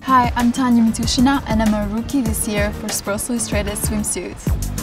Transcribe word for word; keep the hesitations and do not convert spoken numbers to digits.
Hi, I'm Tanya Mityushina and I'm a rookie this year for Sports Illustrated Swimsuit.